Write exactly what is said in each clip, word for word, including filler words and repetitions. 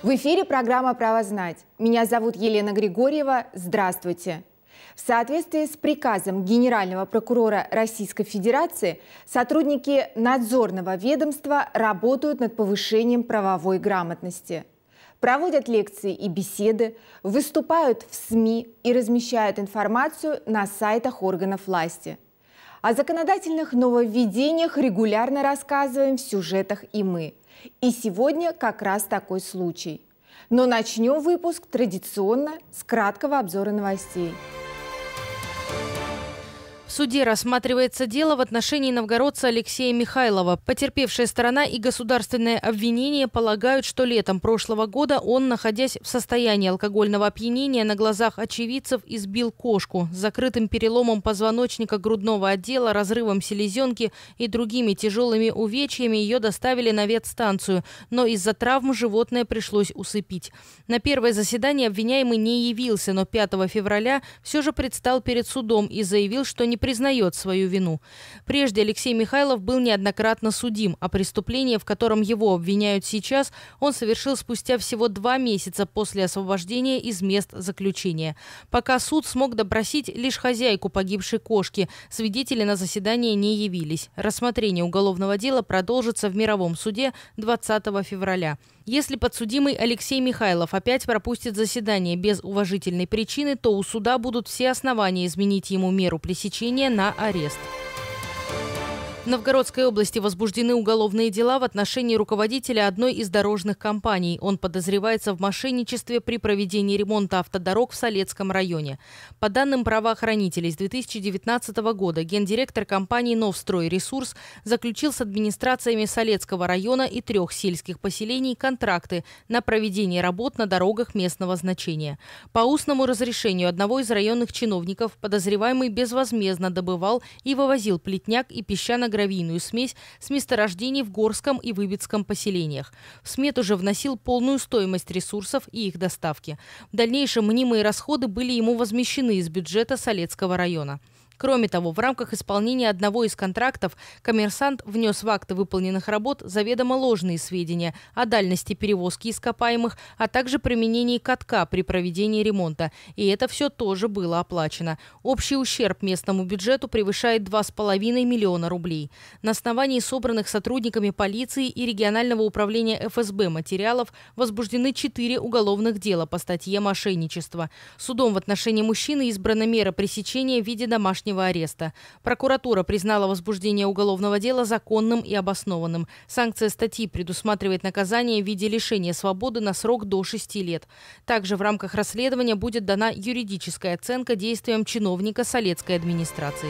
В эфире программа «Право знать». Меня зовут Елена Григорьева. Здравствуйте. В соответствии с приказом Генерального прокурора Российской Федерации сотрудники надзорного ведомства работают над повышением правовой грамотности. Проводят лекции и беседы, выступают в СМИ и размещают информацию на сайтах органов власти. О законодательных нововведениях регулярно рассказываем в сюжетах и мы. И сегодня как раз такой случай. Но начнем выпуск традиционно с краткого обзора новостей. В суде рассматривается дело в отношении новгородца Алексея Михайлова. Потерпевшая сторона и государственное обвинение полагают, что летом прошлого года он, находясь в состоянии алкогольного опьянения, на глазах очевидцев избил кошку с закрытым переломом позвоночника грудного отдела, разрывом селезенки и другими тяжелыми увечьями. Ее доставили на ветстанцию, но из-за травм животное пришлось усыпить. На первое заседание обвиняемый не явился, но пятого февраля все же предстал перед судом и заявил, что не признает свою вину. Прежде Алексей Михайлов был неоднократно судим, а преступление, в котором его обвиняют сейчас, он совершил спустя всего два месяца после освобождения из мест заключения. Пока суд смог допросить лишь хозяйку погибшей кошки, свидетели на заседание не явились. Рассмотрение уголовного дела продолжится в мировом суде двадцатого февраля. Если подсудимый Алексей Михайлов опять пропустит заседание без уважительной причины, то у суда будут все основания изменить ему меру пресечения на арест. В Новгородской области возбуждены уголовные дела в отношении руководителя одной из дорожных компаний. Он подозревается в мошенничестве при проведении ремонта автодорог в Солецком районе. По данным правоохранителей, с две тысячи девятнадцатого года гендиректор компании «Новстройресурс» заключил с администрациями Солецкого района и трех сельских поселений контракты на проведение работ на дорогах местного значения. По устному разрешению одного из районных чиновников подозреваемый безвозмездно добывал и вывозил плетняк и песчано гравийную смесь с месторождений в Горском и Выбицком поселениях. В смету же вносил полную стоимость ресурсов и их доставки. В дальнейшем мнимые расходы были ему возмещены из бюджета Солецкого района. Кроме того, в рамках исполнения одного из контрактов коммерсант внес в акты выполненных работ заведомо ложные сведения о дальности перевозки ископаемых, а также применении катка при проведении ремонта. И это все тоже было оплачено. Общий ущерб местному бюджету превышает два с половиной миллиона рублей. На основании собранных сотрудниками полиции и регионального управления эф эс бэ материалов возбуждены четыре уголовных дела по статье «Мошенничество». Судом в отношении мужчины избрана мера пресечения в виде домашнего ареста. Прокуратура признала возбуждение уголовного дела законным и обоснованным. Санкция статьи предусматривает наказание в виде лишения свободы на срок до шести лет. Также в рамках расследования будет дана юридическая оценка действиям чиновника Солецкой администрации.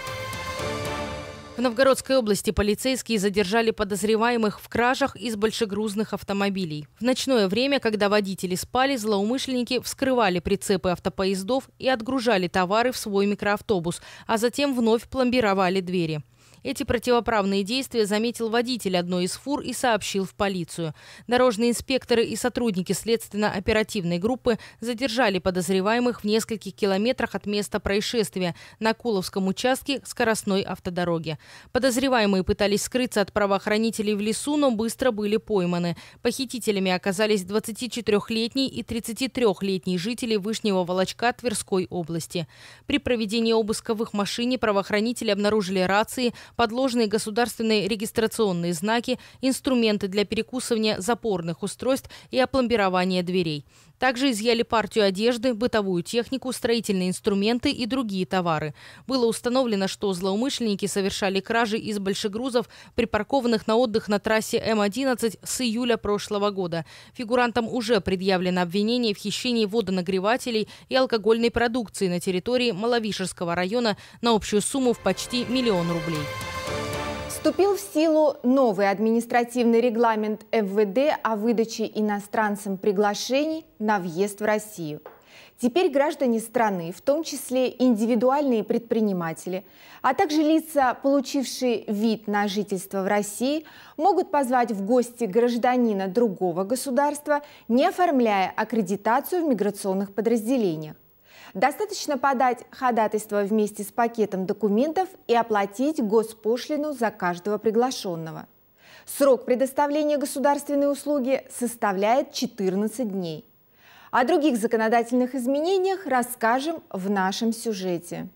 В Новгородской области полицейские задержали подозреваемых в кражах из большегрузных автомобилей. В ночное время, когда водители спали, злоумышленники вскрывали прицепы автопоездов и отгружали товары в свой микроавтобус, а затем вновь пломбировали двери. Эти противоправные действия заметил водитель одной из фур и сообщил в полицию. Дорожные инспекторы и сотрудники следственно-оперативной группы задержали подозреваемых в нескольких километрах от места происшествия на Куловском участке скоростной автодороги. Подозреваемые пытались скрыться от правоохранителей в лесу, но быстро были пойманы. Похитителями оказались двадцатичетырёхлетний и тридцатитрёхлетний жители Вышнего Волочка Тверской области. При проведении обыска в их машине правоохранители обнаружили рации, подложные государственные регистрационные знаки, инструменты для перекусывания запорных устройств и опломбирования дверей. Также изъяли партию одежды, бытовую технику, строительные инструменты и другие товары. Было установлено, что злоумышленники совершали кражи из большегрузов, припаркованных на отдых на трассе эм одиннадцать с июля прошлого года. Фигурантам уже предъявлено обвинение в хищении водонагревателей и алкогольной продукции на территории Маловишерского района на общую сумму в почти миллион рублей. Вступил в силу новый административный регламент эм вэ дэ о выдаче иностранцам приглашений на въезд в Россию. Теперь граждане страны, в том числе индивидуальные предприниматели, а также лица, получившие вид на жительство в России, могут позвать в гости гражданина другого государства, не оформляя аккредитацию в миграционных подразделениях. Достаточно подать ходатайство вместе с пакетом документов и оплатить госпошлину за каждого приглашенного. Срок предоставления государственной услуги составляет четырнадцать дней. О других законодательных изменениях расскажем в нашем сюжете.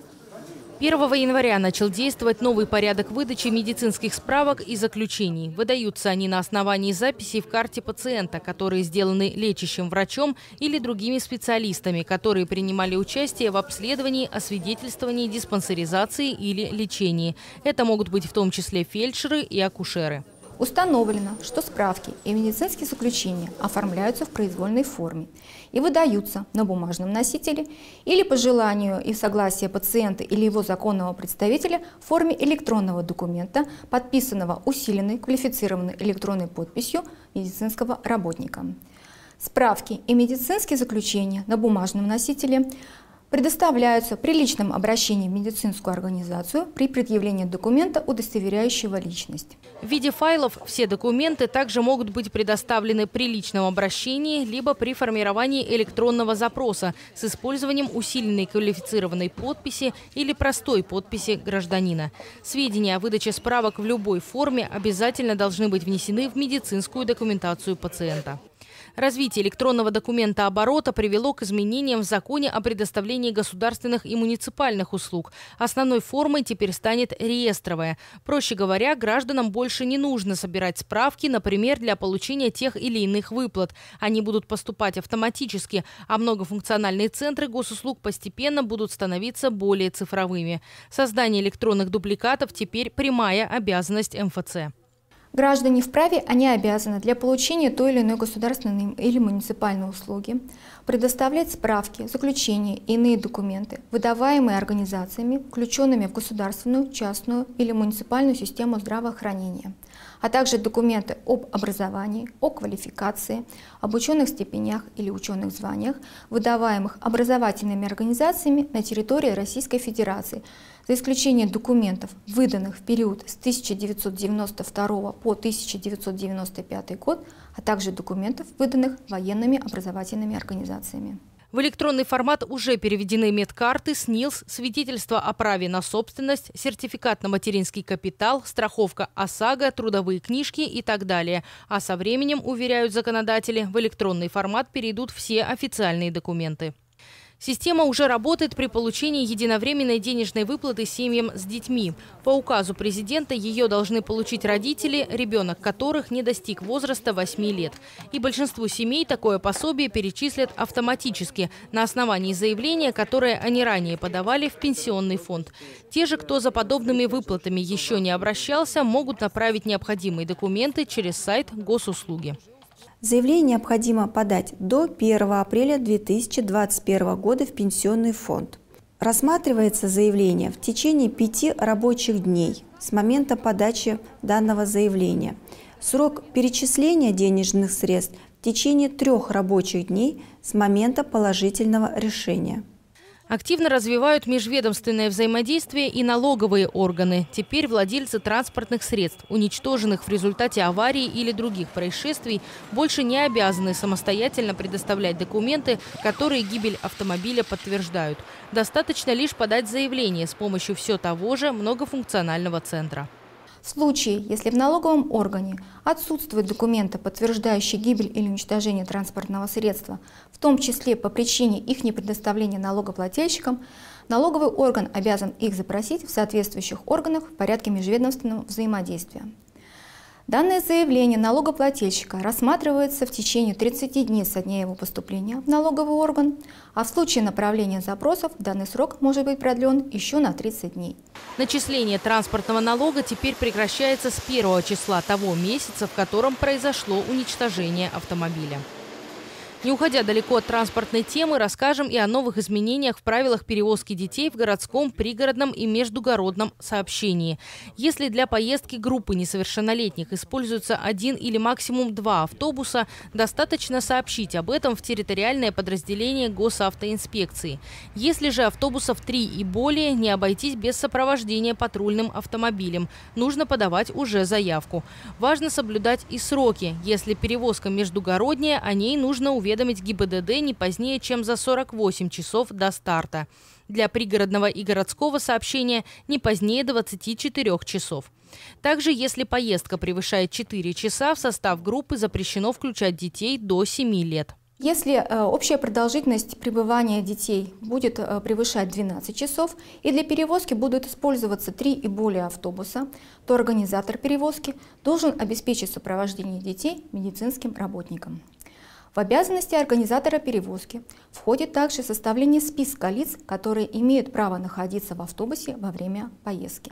первого января начал действовать новый порядок выдачи медицинских справок и заключений. Выдаются они на основании записей в карте пациента, которые сделаны лечащим врачом или другими специалистами, которые принимали участие в обследовании, освидетельствовании, диспансеризации или лечении. Это могут быть в том числе фельдшеры и акушеры. Установлено, что справки и медицинские заключения оформляются в произвольной форме и выдаются на бумажном носителе или по желанию и согласия пациента или его законного представителя в форме электронного документа, подписанного усиленной квалифицированной электронной подписью медицинского работника. Справки и медицинские заключения на бумажном носителе предоставляются при личном обращении в медицинскую организацию при предъявлении документа, удостоверяющего личность. В виде файлов все документы также могут быть предоставлены при личном обращении либо при формировании электронного запроса с использованием усиленной квалифицированной подписи или простой подписи гражданина. Сведения о выдаче справок в любой форме обязательно должны быть внесены в медицинскую документацию пациента. Развитие электронного документа оборота привело к изменениям в законе о предоставлении государственных и муниципальных услуг. Основной формой теперь станет реестровая. Проще говоря, гражданам больше не нужно собирать справки, например, для получения тех или иных выплат. Они будут поступать автоматически, а многофункциональные центры госуслуг постепенно будут становиться более цифровыми. Создание электронных дубликатов теперь прямая обязанность эм эф цэ. Граждане вправе, они обязаны для получения той или иной государственной или муниципальной услуги предоставлять справки, заключения и иные документы, выдаваемые организациями, включенными в государственную, частную или муниципальную систему здравоохранения, а также документы об образовании, о квалификации, об ученых степенях или ученых званиях, выдаваемых образовательными организациями на территории Российской Федерации, за исключением документов, выданных в период с тысяча девятьсот девяносто второго по тысяча девятьсот девяносто пятый год, а также документов, выданных военными образовательными организациями. В электронный формат уже переведены медкарты, СНИЛС, свидетельство о праве на собственность, сертификат на материнский капитал, страховка ОСАГО, трудовые книжки и так далее. А со временем, уверяют законодатели, в электронный формат перейдут все официальные документы. Система уже работает при получении единовременной денежной выплаты семьям с детьми. По указу президента ее должны получить родители, ребенок которых не достиг возраста восьми лет. И большинству семей такое пособие перечислят автоматически на основании заявления, которое они ранее подавали в пенсионный фонд. Те же, кто за подобными выплатами еще не обращался, могут направить необходимые документы через сайт госуслуги. Заявление необходимо подать до первого апреля две тысячи двадцать первого года в пенсионный фонд. Рассматривается заявление в течение пяти рабочих дней с момента подачи данного заявления. Срок перечисления денежных средств в течение трех рабочих дней с момента положительного решения. Активно развивают межведомственное взаимодействие и налоговые органы. Теперь владельцы транспортных средств, уничтоженных в результате аварии или других происшествий, больше не обязаны самостоятельно предоставлять документы, которые гибель автомобиля подтверждают. Достаточно лишь подать заявление с помощью все того же многофункционального центра. В случае, если в налоговом органе отсутствуют документы, подтверждающие гибель или уничтожение транспортного средства, в том числе по причине их непредоставления налогоплательщикам, налоговый орган обязан их запросить в соответствующих органах в порядке межведомственного взаимодействия. Данное заявление налогоплательщика рассматривается в течение тридцати дней со дня его поступления в налоговый орган, а в случае направления запросов данный срок может быть продлен еще на тридцать дней. Начисление транспортного налога теперь прекращается с первого числа того месяца, в котором произошло уничтожение автомобиля. Не уходя далеко от транспортной темы, расскажем и о новых изменениях в правилах перевозки детей в городском, пригородном и междугородном сообщении. Если для поездки группы несовершеннолетних используется один или максимум два автобуса, достаточно сообщить об этом в территориальное подразделение госавтоинспекции. Если же автобусов три и более, не обойтись без сопровождения патрульным автомобилем. Нужно подавать уже заявку. Важно соблюдать и сроки. Если перевозка междугородняя, о ней нужно уведомить. уведомить ГИБДД не позднее, чем за сорок восемь часов до старта. Для пригородного и городского сообщения не позднее двадцати четырёх часов. Также, если поездка превышает четыре часа, в состав группы запрещено включать детей до семи лет. Если э, общая продолжительность пребывания детей будет э, превышать двенадцать часов и для перевозки будут использоваться три и более автобуса, то организатор перевозки должен обеспечить сопровождение детей медицинским работникам. В обязанности организатора перевозки входит также составление списка лиц, которые имеют право находиться в автобусе во время поездки.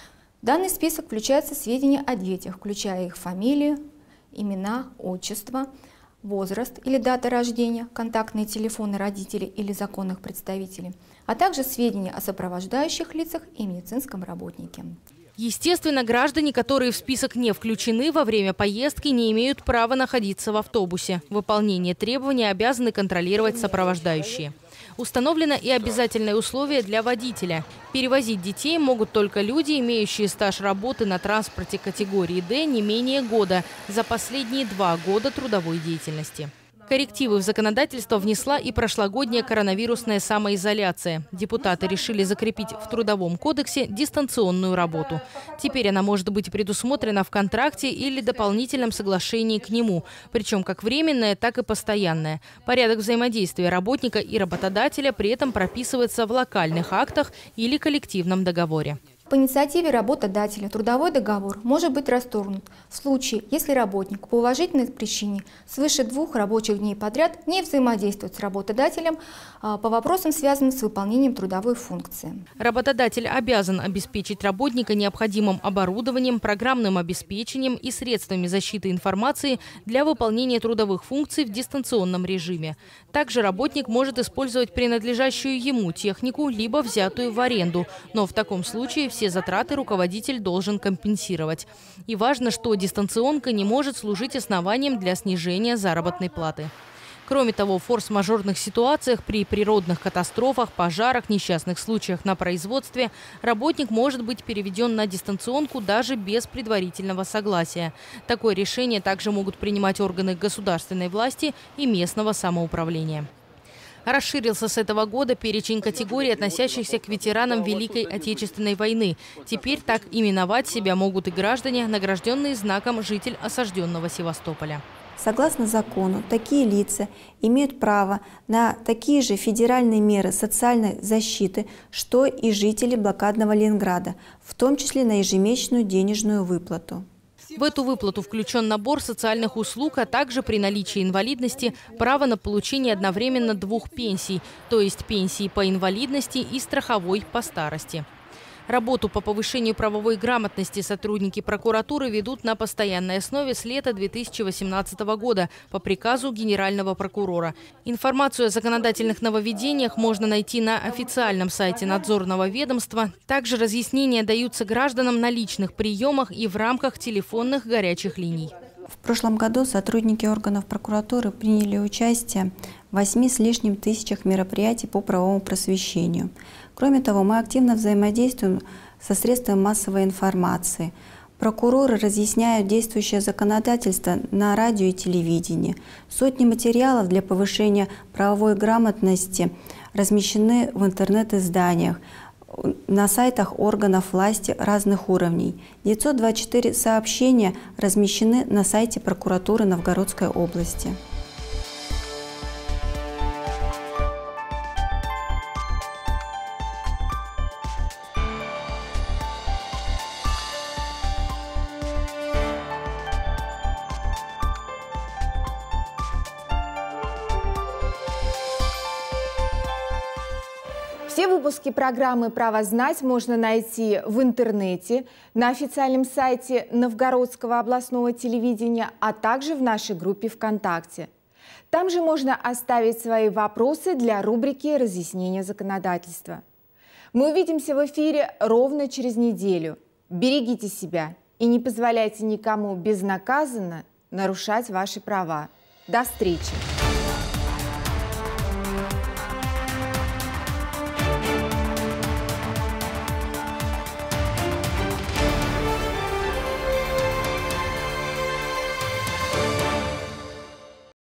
В данный список включаются сведения о детях, включая их фамилию, имена, отчество, возраст или дата рождения, контактные телефоны родителей или законных представителей, а также сведения о сопровождающих лицах и медицинском работнике. Естественно, граждане, которые в список не включены во время поездки, не имеют права находиться в автобусе. Выполнение требований обязаны контролировать сопровождающие. Установлено и обязательное условие для водителя. Перевозить детей могут только люди, имеющие стаж работы на транспорте категории «Д» не менее года за последние два года трудовой деятельности. Коррективы в законодательство внесла и прошлогодняя коронавирусная самоизоляция. Депутаты решили закрепить в Трудовом кодексе дистанционную работу. Теперь она может быть предусмотрена в контракте или дополнительном соглашении к нему, причем как временная, так и постоянная. Порядок взаимодействия работника и работодателя при этом прописывается в локальных актах или коллективном договоре. По инициативе работодателя трудовой договор может быть расторгнут в случае, если работник по уважительной причине свыше двух рабочих дней подряд не взаимодействует с работодателем по вопросам, связанным с выполнением трудовой функции. Работодатель обязан обеспечить работника необходимым оборудованием, программным обеспечением и средствами защиты информации для выполнения трудовых функций в дистанционном режиме. Также работник может использовать принадлежащую ему технику, либо взятую в аренду, но в таком случае все Все затраты руководитель должен компенсировать. И важно, что дистанционка не может служить основанием для снижения заработной платы. Кроме того, в форс-мажорных ситуациях при природных катастрофах, пожарах, несчастных случаях на производстве работник может быть переведен на дистанционку даже без предварительного согласия. Такое решение также могут принимать органы государственной власти и местного самоуправления. Расширился с этого года перечень категорий, относящихся к ветеранам Великой Отечественной войны. Теперь так именовать себя могут и граждане, награжденные знаком «Житель осажденного Севастополя». Согласно закону, такие лица имеют право на такие же федеральные меры социальной защиты, что и жители блокадного Ленинграда, в том числе на ежемесячную денежную выплату. В эту выплату включен набор социальных услуг, а также при наличии инвалидности право на получение одновременно двух пенсий, то есть пенсии по инвалидности и страховой по старости. Работу по повышению правовой грамотности сотрудники прокуратуры ведут на постоянной основе с лета две тысячи восемнадцатого года по приказу генерального прокурора. Информацию о законодательных нововведениях можно найти на официальном сайте надзорного ведомства. Также разъяснения даются гражданам на личных приемах и в рамках телефонных горячих линий. В прошлом году сотрудники органов прокуратуры приняли участие в восьми с лишним тысячах мероприятий по правовому просвещению. Кроме того, мы активно взаимодействуем со средствами массовой информации. Прокуроры разъясняют действующее законодательство на радио и телевидении. Сотни материалов для повышения правовой грамотности размещены в интернет-изданиях, на сайтах органов власти разных уровней. девятьсот двадцать четыре сообщения размещены на сайте прокуратуры Новгородской области. Все выпуски программы «Право знать» можно найти в интернете, на официальном сайте Новгородского областного телевидения, а также в нашей группе ВКонтакте. Там же можно оставить свои вопросы для рубрики «Разъяснение законодательства». Мы увидимся в эфире ровно через неделю. Берегите себя и не позволяйте никому безнаказанно нарушать ваши права. До встречи!